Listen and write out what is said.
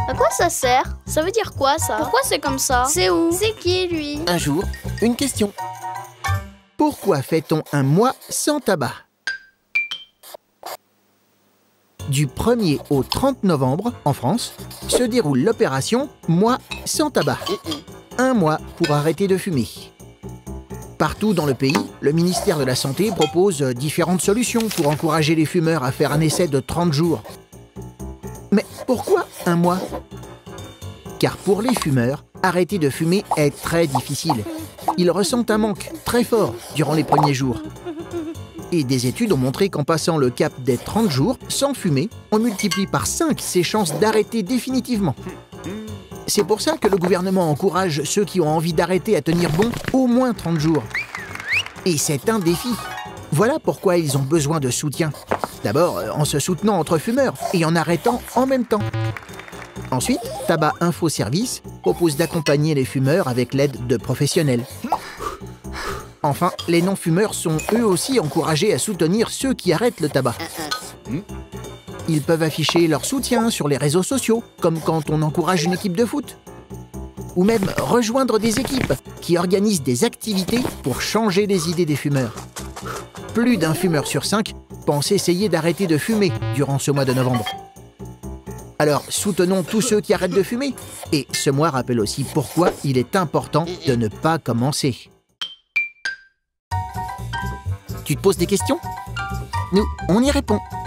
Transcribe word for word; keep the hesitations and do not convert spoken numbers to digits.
À quoi ça sert? Ça veut dire quoi, ça? Pourquoi c'est comme ça? C'est où? C'est qui, lui? Un jour, une question. Pourquoi fait-on un mois sans tabac? Du premier au trente novembre, en France, se déroule l'opération Mois sans tabac. Un mois pour arrêter de fumer. Partout dans le pays, le ministère de la Santé propose différentes solutions pour encourager les fumeurs à faire un essai de trente jours. Mais pourquoi un mois? Car pour les fumeurs, arrêter de fumer est très difficile. Ils ressentent un manque très fort durant les premiers jours. Et des études ont montré qu'en passant le cap des trente jours sans fumer, on multiplie par cinq ses chances d'arrêter définitivement. C'est pour ça que le gouvernement encourage ceux qui ont envie d'arrêter à tenir bon au moins trente jours. Et c'est un défi. Voilà pourquoi ils ont besoin de soutien. D'abord, en se soutenant entre fumeurs et en arrêtant en même temps. Ensuite, Tabac Info Service propose d'accompagner les fumeurs avec l'aide de professionnels. Enfin, les non-fumeurs sont eux aussi encouragés à soutenir ceux qui arrêtent le tabac. Ils peuvent afficher leur soutien sur les réseaux sociaux, comme quand on encourage une équipe de foot. Ou même rejoindre des équipes qui organisent des activités pour changer les idées des fumeurs. Plus d'un fumeur sur cinq pense essayer d'arrêter de fumer durant ce mois de novembre. Alors, soutenons tous ceux qui arrêtent de fumer. Et ce mois rappelle aussi pourquoi il est important de ne pas commencer. Tu te poses des questions? Nous, on y répond.